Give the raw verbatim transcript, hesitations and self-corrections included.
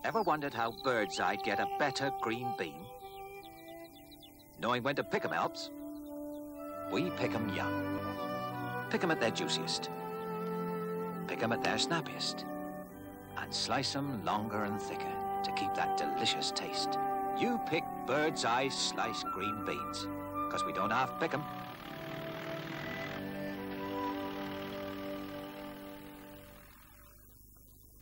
Ever wondered how bird's eye get a better green bean? Knowing when to pick 'em helps. We pick 'em young. Pick 'em at their juiciest. Pick 'em at their snappiest. And slice 'em longer and thicker to keep that delicious taste. You pick bird's eye sliced green beans, 'cause we don't half pick 'em.